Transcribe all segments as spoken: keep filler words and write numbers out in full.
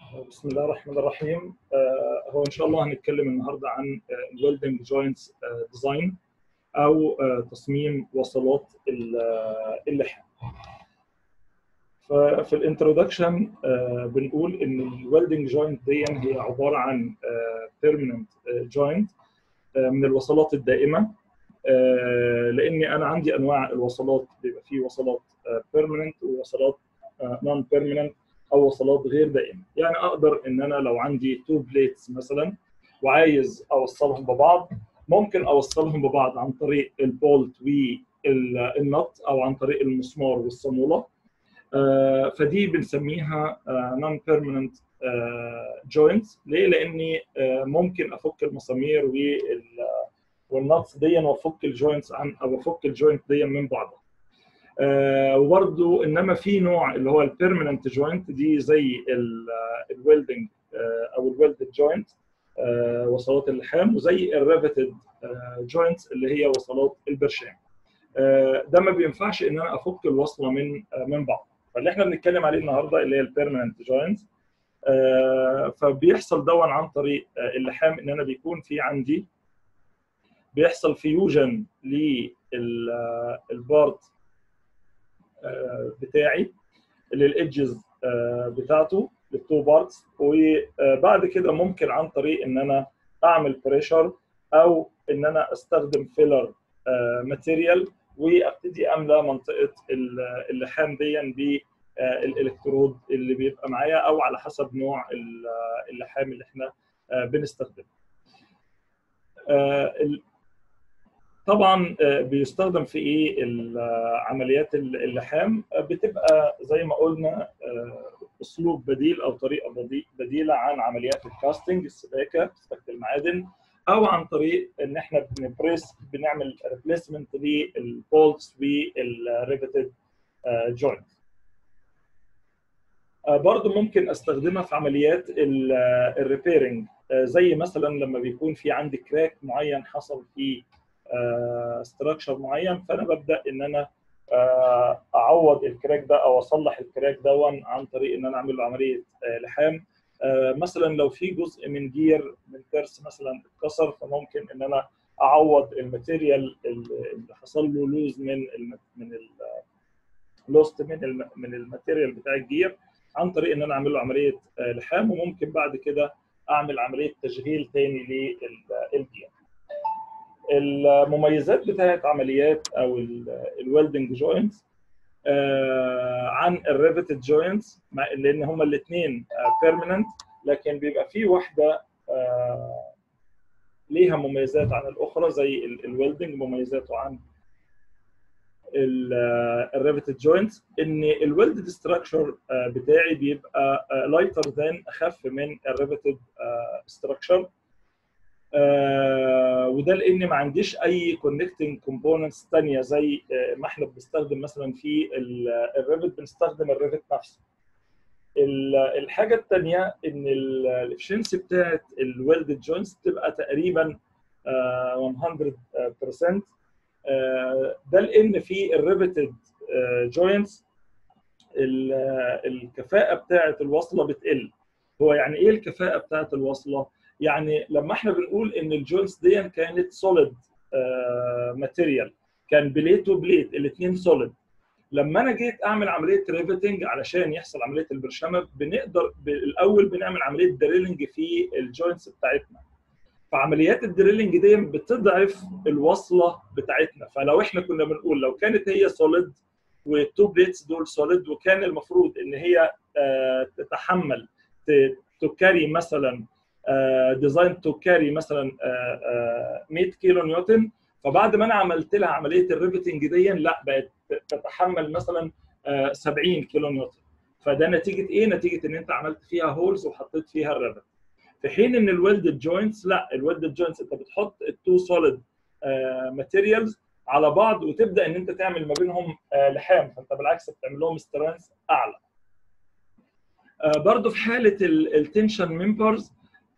بسم الله الرحمن الرحيم. هو إن شاء الله هنتكلم النهارده عن الويلدنج جوينتس ديزاين أو تصميم وصلات اللحام. ففي الانترودكشن بنقول إن الويلدنج جوينت دي هي عبارة عن بيرمننت جوينت من الوصلات الدائمة، لأني أنا عندي أنواع الوصلات، بيبقى فيه وصلات بيرمننت ووصلات نون بيرمننت او وصلات غير دائمه. يعني اقدر ان انا لو عندي تو بليتس مثلا وعايز اوصلهم ببعض، ممكن اوصلهم ببعض عن طريق البولت والنط او عن طريق المسمار والصاموله. فدي بنسميها نون بيرمننت جوينتس. ليه؟ لاني ممكن افك المسامير والنطس دي وافك الجوينتس عن او افك الجوينت دي من بعضها. آه وبرضو انما في نوع اللي هو البيرمننت جوينت، دي زي الويلدنج آه او الويلدد جوينت، آه وصلات اللحام، وزي الريفتد جوينتس اللي هي وصلات البرشام. آه ده ما بينفعش ان انا افك الوصله من آه من بعض. فاللي احنا بنتكلم عليه النهارده اللي هي البيرمننت جوينت. آه فبيحصل دون عن طريق آه اللحام، ان انا بيكون في عندي بيحصل فيوجن للبارت بتاعي للإدجز بتاعته للتو بارتس، وبعد كده ممكن عن طريق ان انا اعمل بريشر او ان انا استخدم فيلر ماتيريال وابتدي املى منطقه اللحام دي بالالكترود اللي بيبقى معايا، او على حسب نوع اللحام اللي احنا بنستخدمه. طبعا بيستخدم في ايه عمليات اللحام؟ بتبقى زي ما قلنا اسلوب بديل او طريقه بديله عن عمليات الكاستنج، السباكه، سباكه المعادن، او عن طريق ان احنا بنبريس بنعمل ريبليسمنت للبولتس والريفتد جوينت. برضه ممكن استخدمها في عمليات الريبيرنج، زي مثلا لما بيكون في عندي كراك معين حصل فيه ستراكشر معين، فانا ببدا ان انا اعوض الكراك ده او اصلح الكراك ده عن طريق ان انا اعمل له عمليه لحام. مثلا لو في جزء من جير من ترس مثلا اتكسر، فممكن ان انا اعوض الماتيريال اللي حصل له لوز من ال من اللوست من ال من الماتيريال بتاع الجير عن طريق ان انا اعمل له عمليه لحام، وممكن بعد كده اعمل عمليه تشغيل ثاني للجير. المميزات بتاعت عمليات او الويلدنج جوينتس آه عن الريفتد جوينتس، لان هما الاثنين بيرمننت، لكن بيبقى في واحده آه ليها مميزات عن الاخرى. زي الويلدنج مميزاته عن الريفتد جوينتس ان الويلدد ستراكشر بتاعي بيبقى لايتر ذان، اخف من الريفتد ستراكشر. آه وده لان ما عنديش اي كونكتنج كومبوننتس ثانيه زي آه ما احنا بنستخدم مثلا في الريفت، بنستخدم الريفت نفسه. الحاجه الثانيه ان الافشنسي بتاعت الويلدد جوينتس بتبقى تقريبا آه مية بالمية. آه ده لان في الريفتد جوينتس الكفاءه بتاعت الوصله بتقل. هو يعني ايه الكفاءه بتاعت الوصله؟ يعني لما احنا بنقول ان الجوينتس دي كانت سوليد ماتيريال، كان بليت وبليت الاثنين سوليد، لما انا جيت اعمل عمليه ريفتنج علشان يحصل عمليه البرشامه، بنقدر الاول بنعمل عمليه دريلنج في الجوينتس بتاعتنا. فعمليات الدريلنج دي بتضعف الوصله بتاعتنا. فلو احنا كنا بنقول لو كانت هي سوليد والتو بليتس دول سوليد، وكان المفروض ان هي تتحمل تكاري مثلا ديزاين تو كاري مثلا مية كيلو نيوتن، فبعد ما انا عملت لها عمليه الريفتنج دي لا بقت تتحمل مثلا سبعين كيلو نيوتن. فده نتيجه ايه؟ نتيجه ان انت عملت فيها هولز وحطيت فيها الريفت. في حين ان الويلدد جوينتس لا، الويلدد جوينتس انت بتحط التو سوليد ماتيريالز على بعض وتبدا ان انت تعمل ما بينهم لحام، فانت بالعكس بتعمل لهم سترينث اعلى. برضه في حاله التنشن ممبرز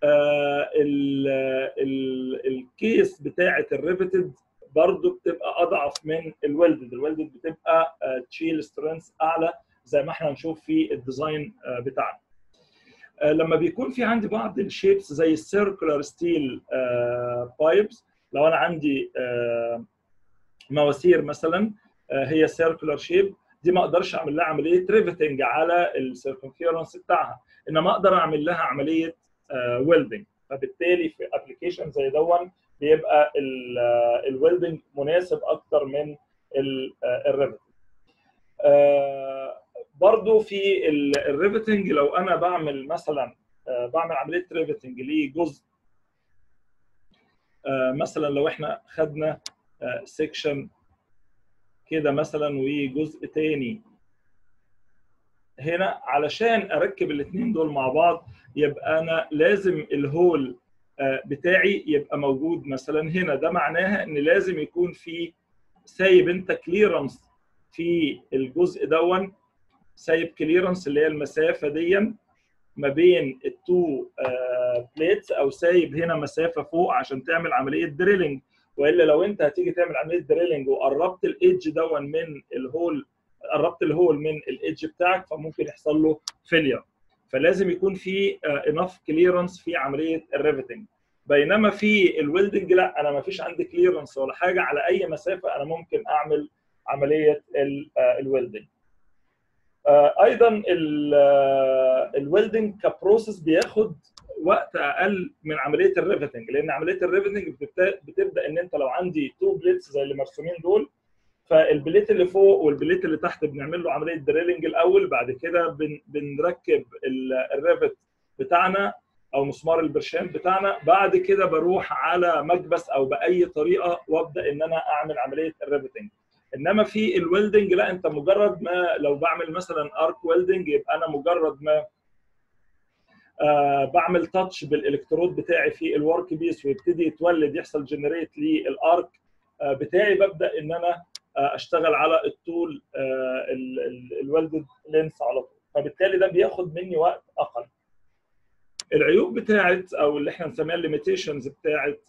الكيس بتاعه الريفتد برضه بتبقى اضعف من الويلدد. الويلدد بتبقى تشيل سترينث اعلى زي ما احنا هنشوف في الديزاين بتاعنا. لما بيكون في عندي بعض الشيبس زي السيركولار ستيل بايبس، لو انا عندي مواسير مثلا هي سيركولار شيب، دي ما اقدرش اعمل لها عمليه ريفتنج على السيركمفيرنس بتاعها، انما اقدر اعمل لها عمليه ويلدنج. فبالتالي في ابلكيشن زي دون بيبقى الويلدنج مناسب اكتر من الريفتنج. برضو في الريفتنج لو انا بعمل مثلا بعمل عمليه ريفتنج لجزء، مثلا لو احنا خدنا سيكشن كده مثلا وجزء تاني هنا، علشان اركب الاثنين دول مع بعض يبقى انا لازم الهول بتاعي يبقى موجود مثلا هنا. ده معناها ان لازم يكون في سايب انت كليرنس في الجزء دون، سايب كليرنس اللي هي المسافه دي ما بين التو بليتس، او سايب هنا مسافه فوق عشان تعمل عمليه دريلنج. والا لو انت هتيجي تعمل عمليه دريلنج وقربت الايدج دون من الهول، قربت الهول من الايدج بتاعك، فممكن يحصل له فيلير. فلازم يكون في انف كليرنس في عمليه الريفتنج. بينما في الويلدنج لا، انا ما فيش عندي كليرنس ولا حاجه، على اي مسافه انا ممكن اعمل عمليه الويلدنج. ايضا الويلدنج كبروسيس بياخد وقت اقل من عمليه الريفتنج، لان عمليه الريفتنج بتبدا ان انت لو عندي تو بليتس زي اللي مرسومين دول، فالبليت اللي فوق والبليت اللي تحت بنعمل له عمليه دريلنج الاول، بعد كده بن بنركب الريفت بتاعنا او مسمار البرشام بتاعنا، بعد كده بروح على مكبس او باي طريقه وابدا ان انا اعمل عمليه الريفتنج. انما في الويلدنج لا، انت مجرد ما لو بعمل مثلا ارك ويلدنج يبقى انا مجرد ما آه بعمل تاتش بالالكترود بتاعي في الورك بيس ويبتدي يتولد يحصل جنريت للارك آه بتاعي، ببدا ان انا آه اشتغل على الطول آه الويلدد لينس على طول. فبالتالي ده بياخد مني وقت اقل. العيوب بتاعت او اللي احنا بنسميها الليميتيشنز بتاعت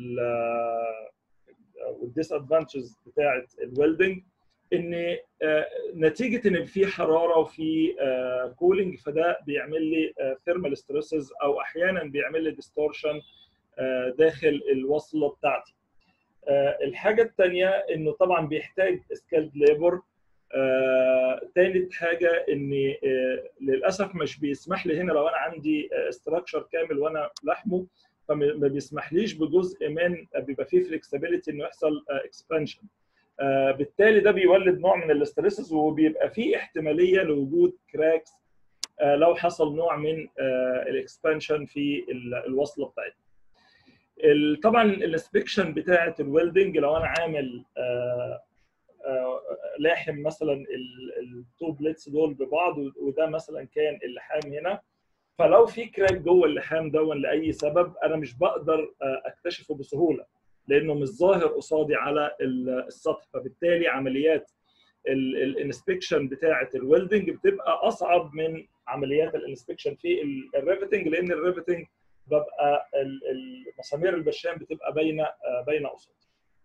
والديس ادفانتجز بتاعت الويلدنج، ان نتيجه ان في حراره وفي كولينج، فده بيعمل لي ثيرمال ستريسز او احيانا بيعمل لي ديستورشن داخل الوصله بتاعتي. الحاجه الثانيه انه طبعا بيحتاج سكيلد ليبر. ثالث حاجه ان للاسف مش بيسمح لي هنا لو انا عندي استراكشر كامل وانا لحمه، فما بيسمحليش بجزء من بيبقى فيه فلكسبيليتي انه يحصل اكسبانشن. آه بالتالي ده بيولد نوع من الاستريسز، وبيبقى فيه احتماليه لوجود كراكس آه لو حصل نوع من آه الاكسبانشن في الوصله بتاعتنا. طبعا الانسبكشن بتاعه الويلدنج لو انا عامل آه آه لاحم مثلا التو بليتس دول ببعض، وده مثلا كان اللحام هنا، فلو في كراك جوه اللحام دون لاي سبب انا مش بقدر اكتشفه بسهوله لانه مش ظاهر قصادي على السطح. فبالتالي عمليات الانسبكشن بتاعه الويلدنج بتبقى اصعب من عمليات الانسبكشن في الريفتنج، لان الريفتنج ببقى مسامير البشام بتبقى باينه باينه قصادي.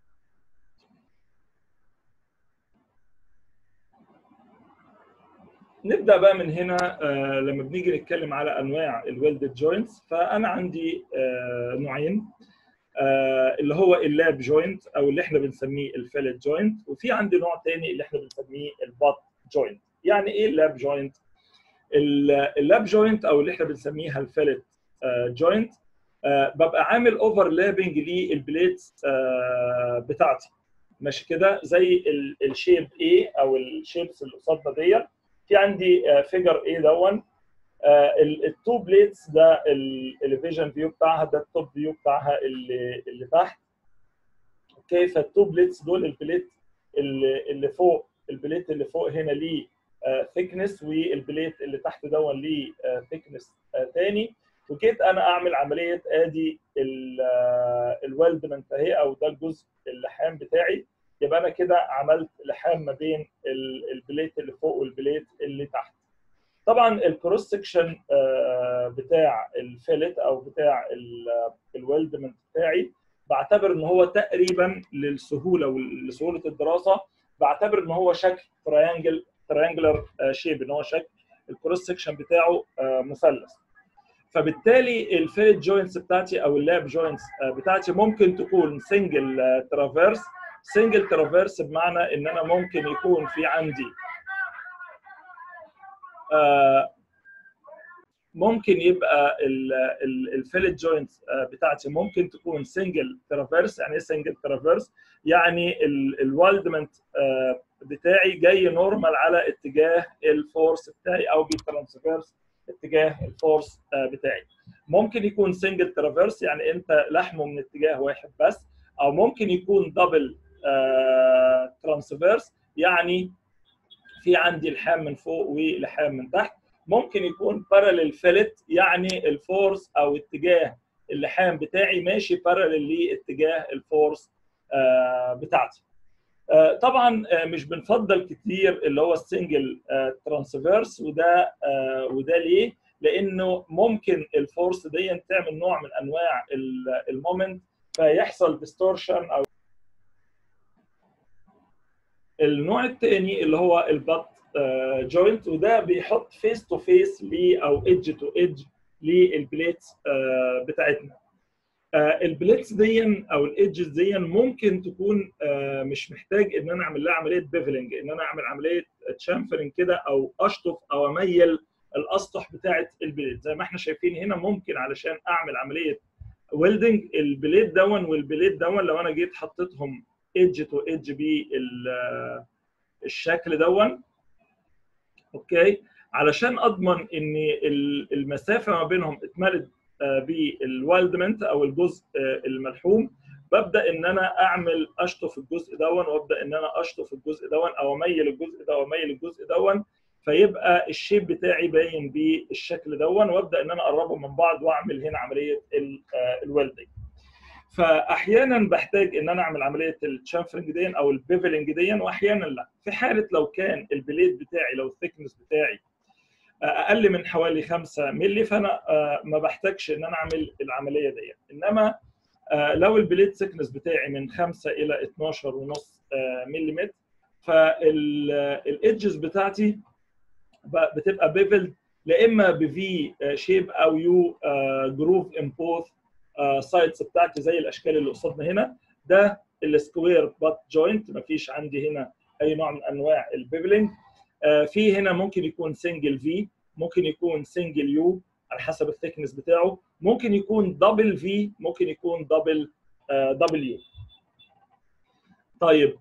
نبدا بقى من هنا. آه لما بنيجي نتكلم على انواع الويلدد جوينتس، فانا عندي آه نوعين، آه اللي هو اللاب جوينت او اللي احنا بنسميه الفيلت جوينت، وفي عندي نوع ثاني اللي احنا بنسميه البات جوينت. يعني ايه اللاب جوينت؟ اللاب جوينت او اللي احنا بنسميها الفيلت آه جوينت آه ببقى عامل اوفرلابنج للبليتس آه بتاعتي، ماشي كده، زي الشيب A او الشيبس اللي قصادنا ديت. في عندي فيجر A دون التو بليتس، ده الفيجن فيو بتاعها، ده التوب فيو بتاعها اللي اللي تحت. اوكي، فالتو بليتس دول البليت اللي اللي فوق، البليت اللي فوق هنا ليه ثيكنس، والبليت اللي تحت دون ليه ثيكنس ثاني. وجيت انا اعمل عمليه ادي الويلدمنت اهي، او ده الجزء اللحام بتاعي. يبقى انا كده عملت لحام ما بين البليت اللي فوق والبليت اللي تحت. طبعا الكروس سكشن بتاع الفيلت او بتاع الويلدمنت بتاعي بعتبر ان هو تقريبا للسهوله ولسهوله الدراسه، بعتبر ان هو شكل تريانجل تريانجلر شيب، ان هو شكل الكروس سكشن بتاعه مثلث. فبالتالي الفيلت جوينتس بتاعتي او اللاب جوينتس بتاعتي ممكن تكون سنجل ترافيرس. سنجل ترافيرس بمعنى ان انا ممكن يكون في عندي ممكن يبقى الفيلت جوينتس بتاعتي ممكن تكون سنجل ترافيرس. يعني ايه سنجل ترافيرس؟ يعني الوالدمنت بتاعي جاي نورمال على اتجاه الفورس بتاعي او بيترانسفيرس اتجاه الفورس بتاعي. ممكن يكون سنجل ترافيرس يعني انت لحمه من اتجاه واحد بس، او ممكن يكون دبل ترانسفيرس يعني في عندي لحام من فوق ولحام من تحت. ممكن يكون باراليل فيلت يعني الفورس او اتجاه اللحام بتاعي ماشي باراليل لاتجاه الفورس بتاعتي. طبعا مش بنفضل كتير اللي هو السنجل ترانسفيرس، وده وده ليه؟ لانه ممكن الفورس دي تعمل نوع من انواع المومنت فيحصل ديستورشن. او النوع الثاني اللي هو البط جوينت، وده بيحط فيس تو فيس ل او ايدج تو ايدج للبليتس بتاعتنا. البليتس دي او الايدجز دي ممكن تكون مش محتاج ان انا اعمل لها عمليه بيفلنج، ان انا اعمل عمليه تشامفرنج كده او اشطف او اميل الاسطح بتاعه البليت زي ما احنا شايفين هنا. ممكن علشان اعمل عمليه ويلدنج البليت دون والبليت دون لو انا جيت حطيتهم ايدج تو ايدج بالشكل دون، اوكي، علشان اضمن ان المسافه ما بينهم اتملت بالوالدمنت او الجزء الملحوم، ببدا ان انا اعمل اشطف الجزء دون وابدا ان انا اشطف الجزء دون او اميل الجزء ده واميل الجزء دون، فيبقى الشيب بتاعي باين بالشكل دون، وابدا ان انا اقربهم من بعض واعمل هنا عمليه الويلدنج. فاحيانا بحتاج ان انا اعمل عمليه الشامفرنج دي او البيفلنج دي، واحيانا لا. في حاله لو كان البليد بتاعي لو الثيكنس بتاعي اقل من حوالي خمسة مللي فانا ما بحتاجش ان انا اعمل العمليه دي. انما لو البليد ثيكنس بتاعي من خمسة الى اتناشر ونص ملم فالايدجز بتاعتي بتبقى بيفلد لا اما بفي شيب او يو جروف ان بوث سايدز بتاعتي زي الاشكال اللي قصادنا هنا. ده السكوير بات جوينت، مفيش عندي هنا اي نوع من انواع البيفلنج. في هنا ممكن يكون سنجل في، ممكن يكون سنجل يو على حسب الثيكنس بتاعه، ممكن يكون دبل في، ممكن يكون دبل دبليو. طيب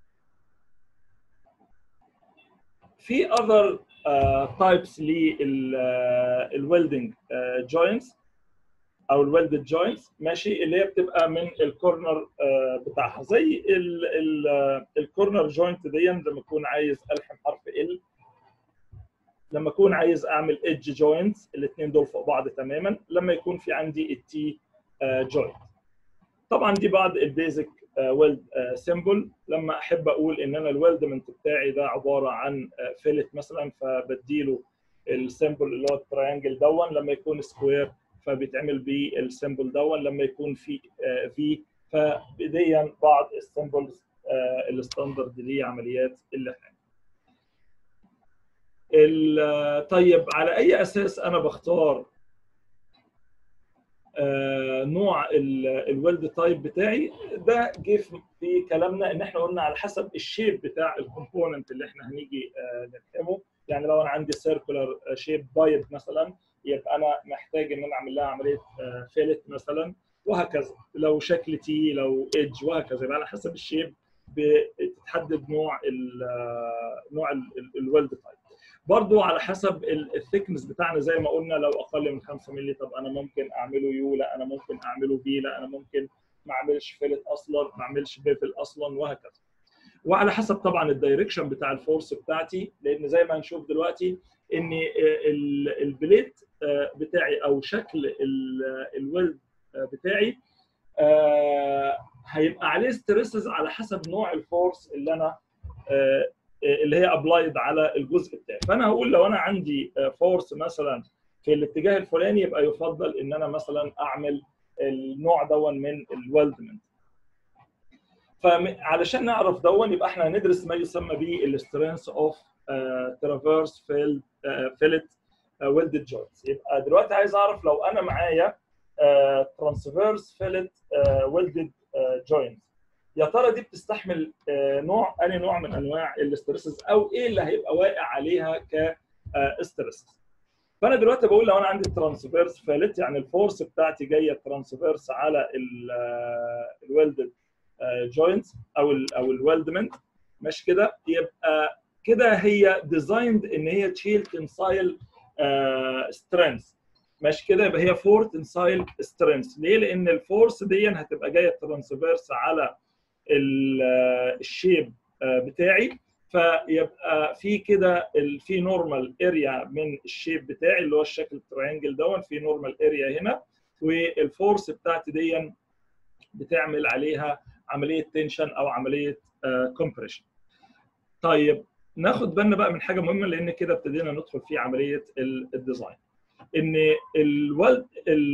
في other تايبس للويلدنج جوينتس او الويلدد جوينتس، ماشي، اللي هي بتبقى من الكورنر بتاعها زي الكورنر جوينت دي لما اكون عايز الحم حرف ال، لما اكون عايز اعمل ايدج جوينتس الاثنين دول فوق بعض تماما، لما يكون في عندي التي جوينت. طبعا دي بعض البيزك ويلد سيمبل. لما احب اقول ان انا الويلدمنت بتاعي ده عباره عن فيلت مثلا فبديله السيمبل اللي هو التريانجل دون، لما يكون سكوير فبيتعمل بالسيمبل دون، لما يكون في في فبديا بعض السيمبلز الستاندرد لعمليات اللحام. طيب على اي اساس انا بختار آه نوع الويلد تايب بتاعي؟ ده جه في كلامنا ان احنا قلنا على حسب الشيب بتاع الكومبوننت اللي احنا هنيجي آه نركبه. يعني لو انا عندي سيركولار شيب بايب مثلا يبقى انا محتاج ان انا اعمل لها عمليه آه فيلت مثلا، وهكذا. لو شكل تي، لو ايدج، وهكذا. يبقى على حسب الشيب بتتحدد نوع ال نوع الويلد تايب. برضو على حسب الثيكنس بتاعنا زي ما قلنا، لو اقل من خمسة مللي طب انا ممكن اعمله يو، لا انا ممكن اعمله بي، لا انا ممكن ما اعملش فيلت اصلا، ما اعملش بيفل اصلا، وهكذا. وعلى حسب طبعا الدايركشن بتاع الفورس بتاعتي، لان زي ما هنشوف دلوقتي ان البليت بتاعي او شكل الويلد بتاعي هيبقى عليه ستريسز على حسب نوع الفورس اللي انا اللي هي ابلايد على الجزء بتاعي. فانا هقول لو انا عندي فورس مثلا في الاتجاه الفلاني يبقى يفضل ان انا مثلا اعمل النوع دون من الويلدمنت. فعلشان نعرف دون يبقى احنا هندرس ما يسمى بالسترينث اوف ترافيرس فيلت ويلدد جوينتس. يبقى دلوقتي عايز اعرف لو انا معايا ترانسفيرس فيلت ويلدد جوينت، يا ترى دي بتستحمل نوع انهي نوع من انواع الاسترسز، او ايه اللي هيبقى واقع عليها كاسترسز. فانا دلوقتي بقول لو انا عندي ترانسفيرس فيلت يعني الفورس بتاعتي جايه ترانسفيرس على الويلدد جوينتس او ال او الويلدمنت، ماشي كده، يبقى كده هي ديزايند ان هي تشيل تنسايل سترينث، ماشي كده، يبقى هي فور تنسايل سترينث. ليه؟ لان الفورس دي هتبقى جايه ترانسفيرس على الشيب بتاعي، فيبقى في كده في نورمال اريا من الشيب بتاعي اللي هو الشكل التريانجل دون، في نورمال اريا هنا، والفورس بتاعتي دي بتعمل عليها عمليه تنشن او عمليه كومبريشن. طيب ناخد بالنا بقى من حاجه مهمه، لان كده ابتدينا ندخل في عمليه الديزاين، ان الولد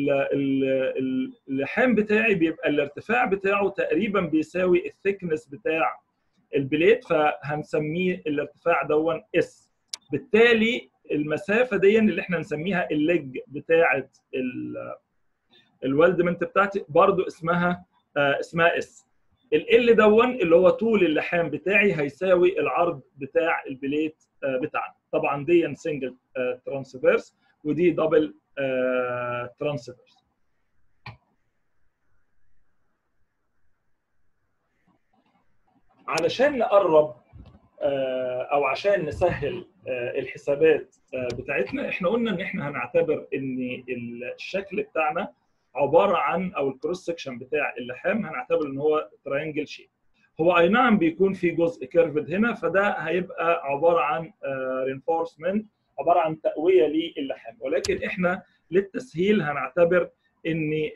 اللحام بتاعي بيبقى الارتفاع بتاعه تقريبا بيساوي الثيكنس بتاع البليت، فهنسميه الارتفاع دون اس. بالتالي المسافه دي اللي احنا نسميها الليج بتاعه الويلدمنت بتاعتي برضو اسمها آه اسمها اس. ال دون اللي هو طول اللحام بتاعي هيساوي العرض بتاع البليت آه بتاعنا. طبعا دي سنجل آه ترانسفيرس ودي دبل آه ترانسفيرس. علشان نقرب آه او عشان نسهل آه الحسابات آه بتاعتنا، احنا قلنا ان احنا هنعتبر ان الشكل بتاعنا عباره عن او الكروس سكشن بتاع اللحام هنعتبر ان هو تراينجل شيب. هو اي نعم بيكون في جزء كيرفد هنا، فده هيبقى عباره عن رينفورسمنت، عباره عن تقويه للحام، ولكن احنا للتسهيل هنعتبر ان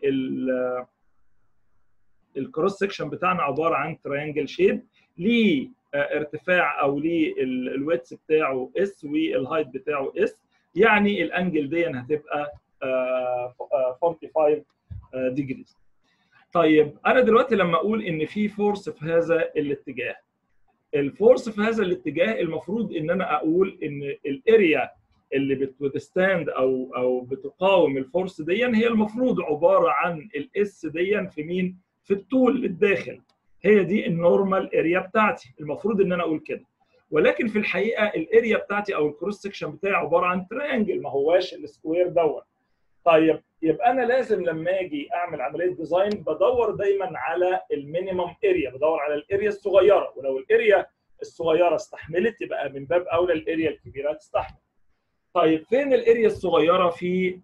الكروس سكشن بتاعنا عباره عن تراينجل شيب ليه ارتفاع او ليه الويتس بتاعه اس والهايت بتاعه اس، يعني الانجل دي هتبقى خمسة وأربعين ديجريز. طيب انا دلوقتي لما اقول ان في فورس في هذا الاتجاه، الفورس في هذا الاتجاه المفروض ان انا اقول ان الاريا اللي بتستاند او او بتقاوم الفورس دي هي المفروض عباره عن الاس دي في مين؟ في الطول الداخل، هي دي النورمال اريا بتاعتي، المفروض ان انا اقول كده. ولكن في الحقيقه الاريا بتاعتي او الكروس سكشن بتاعي عباره عن تريانجل، ما هواش السكوير دوت. طيب يبقى انا لازم لما اجي اعمل عمليه ديزاين بدور دايما على المينيمم اريا، بدور على الاريا الصغيره، ولو الاريا الصغيره استحملت يبقى من باب اولى الاريا الكبيره تستحمل. طيب فين الاريا الصغيره في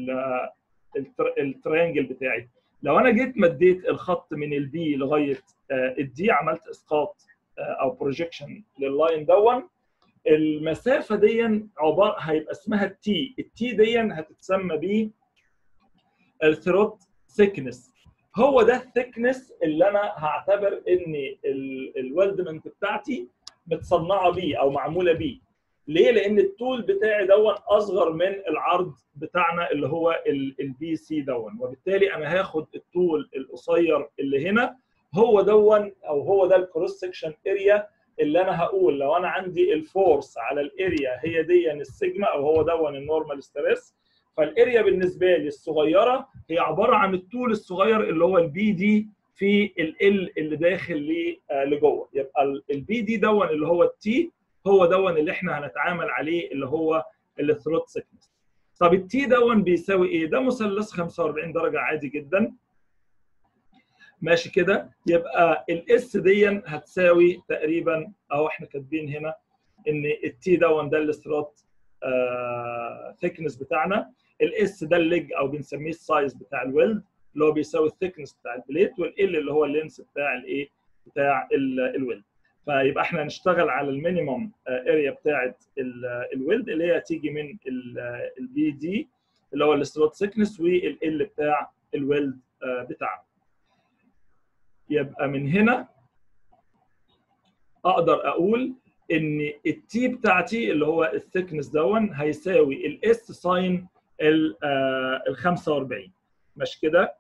التريانجل بتاعي؟ لو انا جيت مديت الخط من البي لغايه الدي، عملت اسقاط او بروجيكشن لللاين دون، المسافه دي عباره هيبقى اسمها التي، التي دي هتتسمى ب الثروت ثيكنس. هو ده الثيكنس اللي انا هعتبر ان الويلدمنت بتاعتي متصنعه بيه او معموله بيه. ليه؟ لان الطول بتاعي دون اصغر من العرض بتاعنا اللي هو البي سي دون، وبالتالي انا هاخد الطول القصير اللي هنا هو دون او هو ده الكروس سكشن اريا اللي انا هقول لو انا عندي الفورس على الاريا هي دي السيجما او هو دون النورمال ستريس، فالاريا بالنسبه لي الصغيره هي عباره عن الطول الصغير اللي هو البي دي في ال اللي داخل لجوه، يبقى البي دي دون اللي هو التي هو دون اللي احنا هنتعامل عليه اللي هو الثروت سيكنس. طب التي دون بيساوي ايه؟ ده مثلث خمسة وأربعين درجه عادي جدا، ماشي كده. يبقى الاس دي هتساوي تقريبا اهو احنا كاتبين هنا ان التي دون ده الثروت ثيكنس بتاعنا، الاس ده الليج او بنسميه السايز بتاع الويلد اللي هو بيساوي الثيكنس بتاع البليت، والال اللي هو اللينس بتاع الايه؟ بتاع الويلد. فيبقى احنا هنشتغل على المينيمم اريا بتاعت الويلد اللي هي هتيجي من البي دي اللي هو الثروت ثيكنس والال بتاع الويلد بتاعنا. يبقى من هنا اقدر اقول ان التي بتاعتي اللي هو الثيكنس دون هيساوي الاس ساين ال خمسة وأربعين، ماشي كده.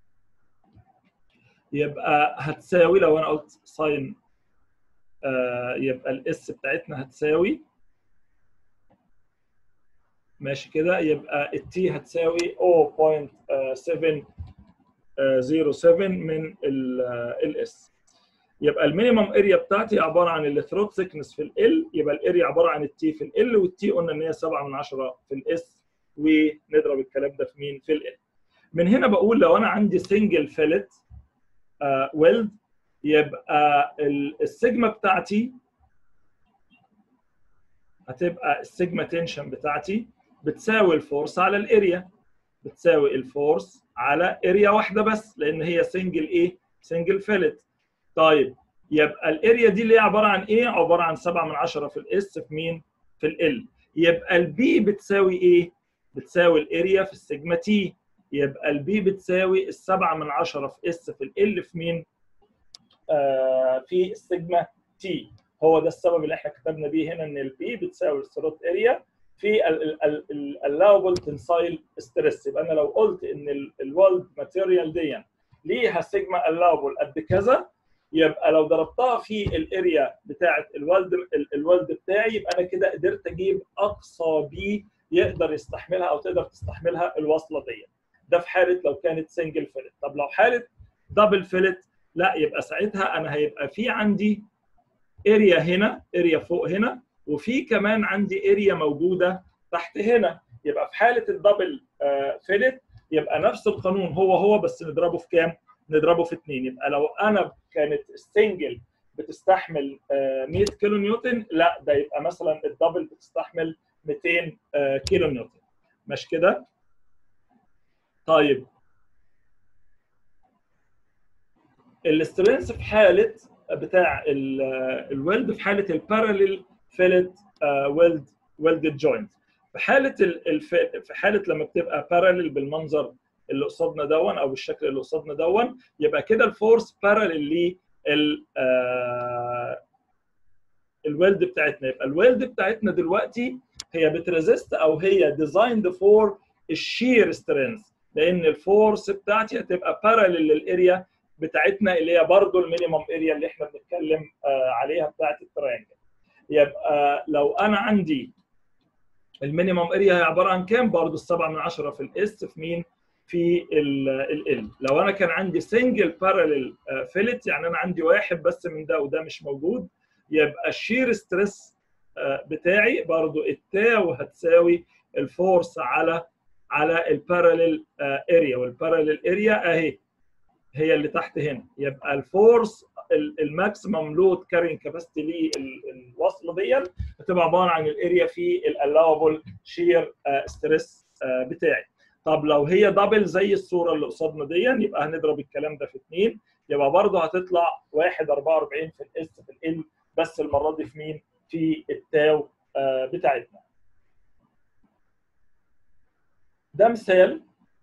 يبقى هتساوي لو انا قلت ساين يبقى الاس بتاعتنا هتساوي ماشي كده. يبقى التي هتساوي صفر فاصلة سبعة صفر سبعة من الاس. يبقى المينيمم اريا بتاعتي عباره عن الثروت ثيكنس في ال، يبقى الاريا عباره عن التي في ال، والتي قلنا ان هي سبعة من عشرة في الاس، ونضرب الكلام ده في مين؟ في ال. من هنا بقول لو انا عندي سنجل فيلت ويلد، يبقى السيجما بتاعتي هتبقى السيجما تنشن بتاعتي بتساوي الفورس على الاريا، بتساوي الفورس على اريا واحده بس، لان هي سنجل ايه؟ سنجل فيلت. طيب يبقى الاريا دي اللي هي عباره عن ايه؟ عباره عن سبعة من عشرة في الاس في مين؟ في ال. يبقى البي بتساوي ايه؟ بتساوي الاريا في السيجما تي. يبقى البي بتساوي السبعة من عشرة في اس في ال في مين؟ آه في السيجما تي. هو ده السبب اللي احنا كتبنا بيه هنا ان البي بتساوي الثروت اريا في اللاوبل تنسايل ستريس. يبقى انا لو قلت ان الولد ماتيريال دي ليها سيجما اللاوبل قد كذا، يبقى لو ضربتها في الاريا بتاعه الولد الولد بتاعي، يبقى انا كده قدرت اجيب اقصى بي يقدر يستحملها او تقدر تستحملها الوصله دي. ده في حاله لو كانت سنجل فيلت. طب لو حاله دبل فيلت، لا، يبقى ساعتها انا هيبقى في عندي اريا هنا، اريا فوق هنا، وفي كمان عندي اريا موجوده تحت هنا. يبقى في حاله الدبل فيلت يبقى نفس القانون هو هو، بس نضربه في كام؟ نضربه في اتنين. يبقى لو انا كانت السنجل بتستحمل مية كيلو نيوتن، لا ده يبقى مثلا الدبل بتستحمل ميتين كيلو نيوتن. ماشي كده؟ طيب الاسترنس في حاله بتاع الويلد في حاله الباراليل فيلت ويلد ويلدد جوينت. في حاله الف... في حاله لما بتبقى باراليل بالمنظر اللي قصادنا دون او بالشكل اللي قصادنا دون، يبقى كده الفورس باراليل لل الويلد بتاعتنا. يبقى الويلد بتاعتنا دلوقتي هي بتريزست او هي ديزايند فور الشير سترينث، لان الفورس بتاعتي هتبقى باراليل للاريا بتاعتنا اللي هي برضو المينيمم اريا اللي احنا بنتكلم عليها بتاعت التريانجل. يبقى لو انا عندي المينيمم اريا هي عباره عن كام؟ برضو السبعة من عشرة في الاس في مين؟ في ال. لو انا كان عندي سنجل باراليل فيلت، يعني انا عندي واحد بس من ده وده مش موجود، يبقى الشير ستريس بتاعي برضو التاو هتساوي الفورس على على الباراليل اريا، والباراليل اريا اهي هي اللي تحت هنا. يبقى الفورس الماكسيمم لود كارين كاباسيتي للوصله دي بتبقى عباره عن الاريا في الالاوبل شير ستريس بتاعي. طب لو هي دبل زي الصوره اللي قصادنا دي، يبقى هنضرب الكلام ده في اتنين، يبقى برضه هتطلع واحد أربعة وأربعين في الاس في ال، بس المره دي في مين؟ في التاو بتاعتنا. ده مثال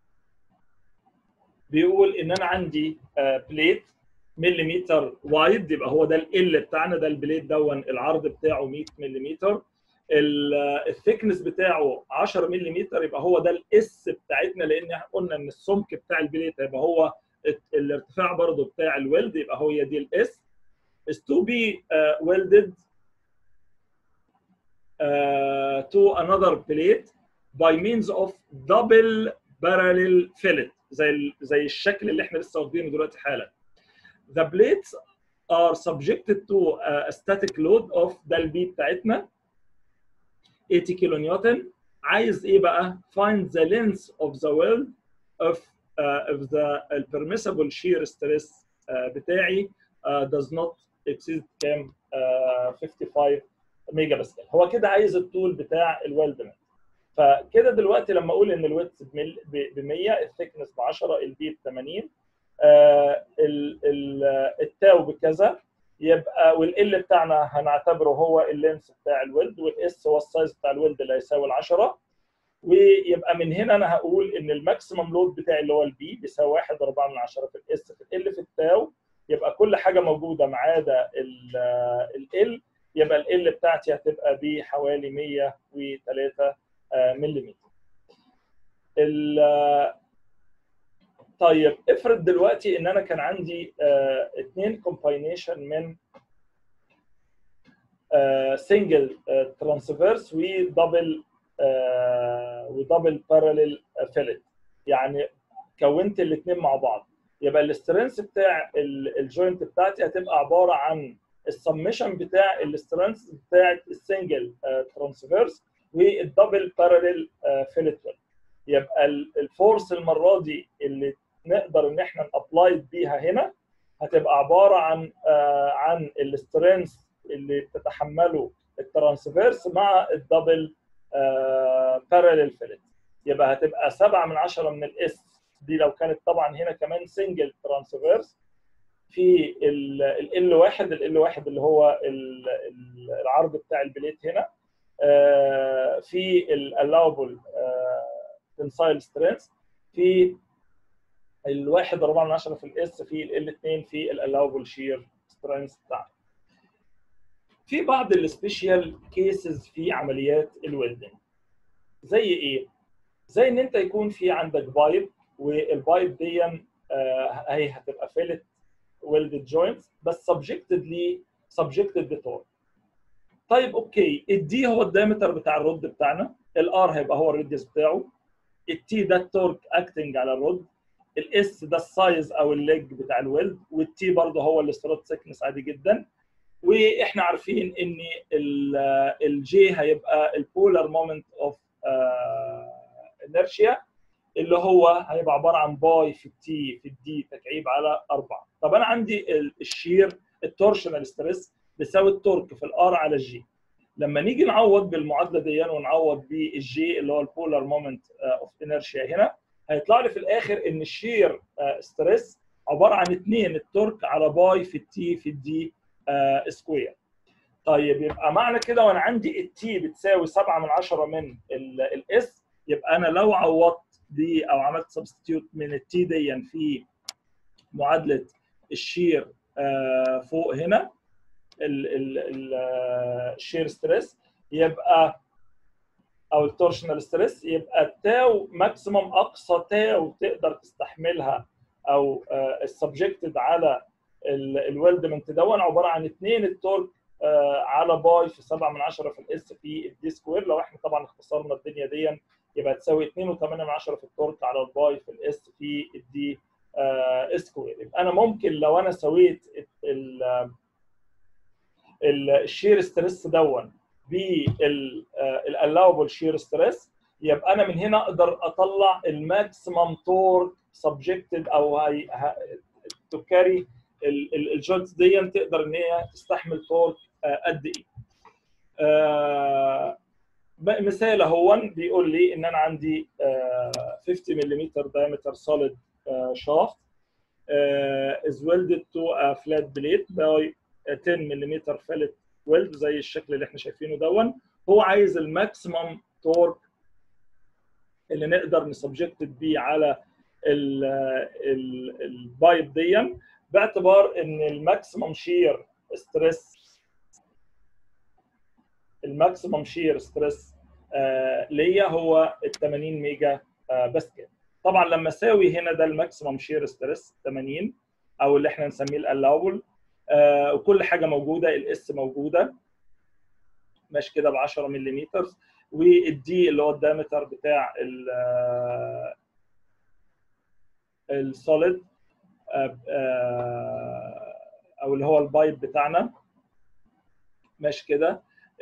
بيقول ان انا عندي بليت مليمتر وايد، يبقى هو ده ال بتاعنا، ده البليت دون العرض بتاعه مية ملم، الثيكنس بتاعه عشرة ملم، يبقى هو ده الاس بتاعتنا، لان قلنا ان السمك بتاع البليت هيبقى هو الارتفاع برضه بتاع الويلد، يبقى هي دي الاس. is to be uh, welded uh, to another plate by means of double parallel fillet، زي زي الشكل اللي احنا لسه واخدينه دلوقتي حالا. The plates are subjected to a static load of ده البي بتاعتنا ثمانين كيلو نيوتن. عايز ايه بقى؟ find the length of the weld of uh, of the permissible shear stress uh, بتاعي uh, does not exceed كام؟ uh, خمسة وخمسين ميجا باسكال. هو كده عايز الطول بتاع الويلدمنت. فكده دلوقتي لما اقول ان الويدث ب مية، الثيكنس ب عشرة، البي ب ثمانين، آه التاو بكذا، يبقى والال بتاعنا هنعتبره هو اللينس بتاع الويلد، والاس هو السايز بتاع الويلد اللي هيساوي ال عشرة. ويبقى من هنا انا هقول ان الماكسيمم لود بتاعي اللي هو البي بيساوي واحد فاصلة أربعة من عشرة في الاس في ال في التاو. يبقى كل حاجه موجوده ما عدا ال، يبقى ال بتاعتي هتبقى بحوالي مية وتلاتة ملم. طيب افرض دلوقتي ان انا كان عندي اه اثنين كومباينيشن من سنجل ترانسفيرس ودبل ودبل باراليل فيلت، يعني كونت الاثنين مع بعض، يبقى الاسترنس بتاع الجوينت بتاعتي هتبقى عباره عن السمشن بتاع الاسترنس بتاعت السنجل ترانسفيرس والدبل باراليل فيلت. يبقى الفورس المره دي اللي نقدر ان احنا نابلاي بيها هنا هتبقى عباره عن عن الاسترنس اللي بتتحمله الترانسفيرس مع الدبل باراليل فيلت. يبقى هتبقى سبعة من عشرة من الاس دي لو كانت طبعا هنا كمان سنجل ترانسفيرس في ال واحد ال واحد اللي هو العرض بتاع البليت هنا في الالاوبل تنسايل سترينث في الواحد أربعة من عشرة في الاس في ال اثنين في الالاوبل شير سترينث بتاعنا. في بعض السبيشال كيسز في عمليات الويلدنج زي ايه؟ زي ان انت يكون في عندك بايب والبايب دي آه هي هتبقى فيلت ويلدد جوينتس بس سبجكتد لي سبجكتد لتورك. طيب اوكي، الدي هو الدايمتر بتاع الرود بتاعنا، الار هيبقى هو الراديوس بتاعه، التي ده التورك اكتنج على الرود، الاس ده السايز او الليج بتاع الويلد، والتي برضه هو السترات سيكنس عادي جدا. واحنا عارفين ان الجي هيبقى البولار مومنت اوف انرشيا اللي هو هيبقى عباره عن باي في التي في الدي تكعيب على أربعة. طب انا عندي الشير التورشنال ستريس بيساوي التورك في الار على الجي. لما نيجي نعوض بالمعادله دي ونعوض بالجي اللي هو البولار مومنت اوف انرشيا هنا هيطلع لي في الاخر ان الشير ستريس عباره عن اتنين التورك على باي في التي في الدي سكوير. طيب يبقى معنى كده وانا عندي التي بتساوي سبعة من عشرة من الاس، يبقى انا لو عوضت دي او عملت سبستيوت من التي دي في معادله الشير فوق هنا الشير ستريس يبقى او التورشنال ستريس، يبقى التاو ماكسيمم اقصى تاو تقدر تستحملها او السبجكتد على الويلدمنت دون عباره عن اتنين التورك على باي في سبعة من عشرة في الاس في الدي سكوير. لو احنا طبعا اختصرنا الدنيا دي يبقى تساوي اتنين وتمانية من عشرة في التورك على الباي في الاس في الدي سكوير. يبقى انا ممكن لو انا سويت الشير ستريس دون بالالاوبل شير ستريس يبقى انا من هنا اقدر اطلع الماكسيمم تورك سبجكتد او تو كاري الجوينتس دي تقدر ان هي تستحمل تورك قد ايه. آه مثال اهو بيقول لي ان انا عندي آه خمسين ملم diameter solid آه shaft آه is welded to a flat plate by عشرة ملم fillet weld زي الشكل اللي احنا شايفينه دون. هو عايز الماكسيمم تورك اللي نقدر نسبجكتد بيه على البايب دي باعتبار ان الماكسيمم شير ستريس الماكسيمم شير ستريس آه ليا هو ال تمانين ميجا آه باسكال. طبعا لما اساوي هنا ده الماكسيمم شير ستريس تمانين او اللي احنا نسميه الالاوبل آه وكل حاجه موجوده، الاس موجوده ماشي كده ب عشرة ملم، والدي اللي هو الدايمتر بتاع السوليد او اللي هو البايب بتاعنا ماشي كده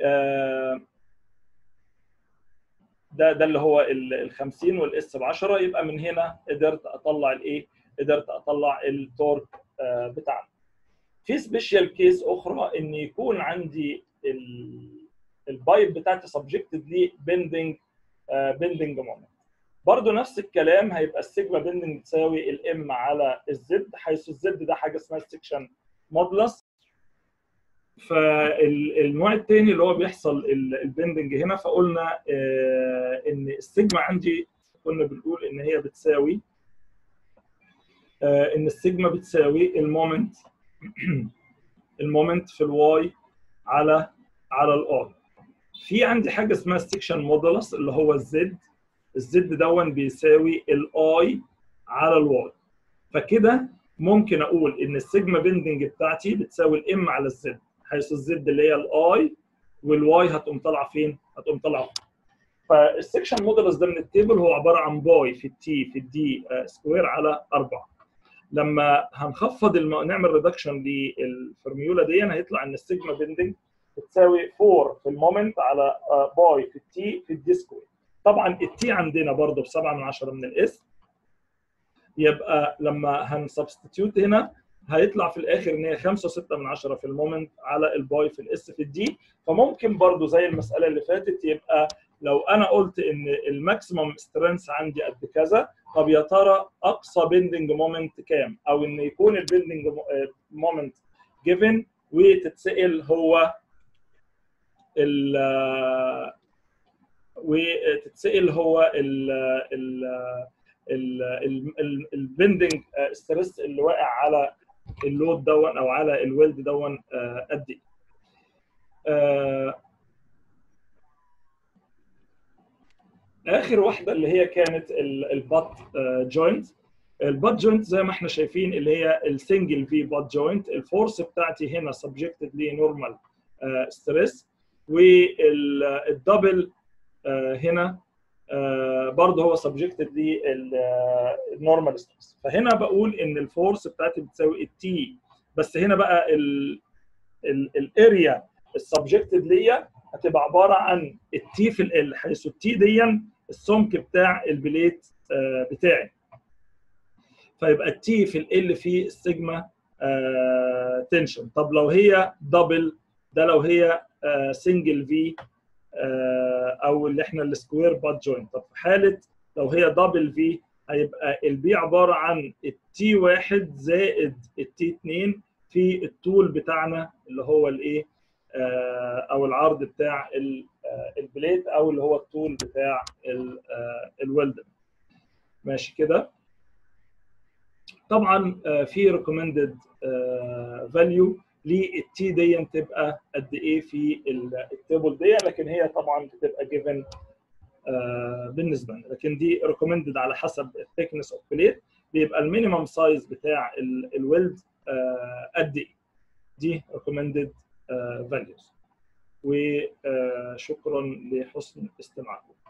ده ده اللي هو ال خمسين والاس ب عشرة. يبقى من هنا قدرت اطلع الايه؟ قدرت اطلع التورك بتاعنا. في سبيشال كيس اخرى ان يكون عندي البايب بتاعتي سبجكتد لي بندنج بندنج مومنت. برضه نفس الكلام هيبقى السيجما بندنج تساوي الام على الزد، حيث الزد ده حاجه اسمها السكشن مودلس. فالنوع الثاني اللي هو بيحصل البندنج هنا، فقلنا ان السيجما عندي كنا بنقول ان هي بتساوي ان السيجما بتساوي المومنت المومنت في الواي على على الار. في عندي حاجه اسمها السكشن مودلس اللي هو الزد، الزد دون بيساوي الاي على الواي. فكده ممكن اقول ان السيجما بندنج بتاعتي بتساوي الام على الزد، حيث الزد اللي هي الاي والواي هتقوم طالعه فين؟ هتقوم طالعه. فالسكشن مودولس ده من التيبل هو عباره عن باي في التي في الدي سكوير على أربعة. لما هنخفض الم... نعمل ريدكشن للفورميولا دي هيطلع ان السيجما بندنج بتساوي أربعة في المومنت على باي في التي في الدي سكوير. طبعا التي عندنا برضه ب سبعة من عشرة من الاس، يبقى لما هنسبستيوت هنا هيطلع في الاخر ان هي خمسة وستة من عشرة في المومنت على الباي في الاس في الدي. فممكن برضو زي المساله اللي فاتت يبقى لو انا قلت ان الماكسيمم سترينث عندي قد كذا، طب يا ترى اقصى بندنج مومنت كام؟ او ان يكون البندنج مومنت جيفن وتتسال هو ال وتتسال هو ال ال البندنج ستريس اللي واقع على اللود دون او على الويلد دون قد ايه. اخر واحده اللي هي كانت البات جوينت. البات جوينت زي ما احنا شايفين اللي هي السنجل في بات جوينت، الفورس بتاعتي هنا سبجكتد لنورمال ستريس، والدبل هنا برضه هو سبجكتد للنورمال ستريس. فهنا بقول ان الفورس بتاعتي بتساوي التي، بس هنا بقى الاريا السبجكتد ليا هتبقى عباره عن التي في ال، حيث التي دي السمك بتاع البليت بتاعي. فيبقى التي في ال في السيجما تنشن. طب لو هي دبل، ده لو هي سنجل في او اللي احنا السكوير بات جوينت. طب في حاله لو هي دبل في هيبقى البي عباره عن التي واحد زائد التي اتنين في الطول بتاعنا اللي هو الايه او العرض بتاع البليت او اللي هو الطول بتاع الويلد. ماشي كده. طبعا في ريكومندد فاليو للتي دي تبقى قد ايه في التيبل دي، لكن هي طبعا بتبقى جيفن بالنسبه لنا، لكن دي ريكومندد على حسب الثيكنس اوف بليت. بيبقى المينيمم سايز بتاع الويلد قد ايه. دي ريكومندد فاليوز. وشكرا لحسن استماعكم.